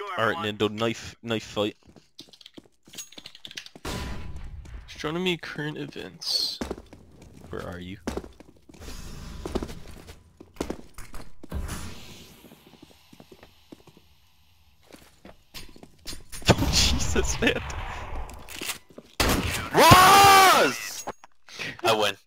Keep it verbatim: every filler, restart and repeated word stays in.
Alright, Nando, knife, knife fight. Astronomy current events. Where are you? Oh, Jesus, man. Was! I win.